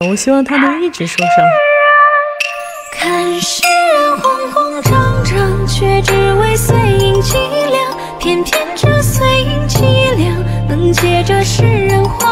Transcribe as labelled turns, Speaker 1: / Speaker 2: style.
Speaker 1: 我希望他能一直受伤。
Speaker 2: 看世人慌慌张张，却只为碎银凄凉。偏偏这碎银凄凉，能借着世人慌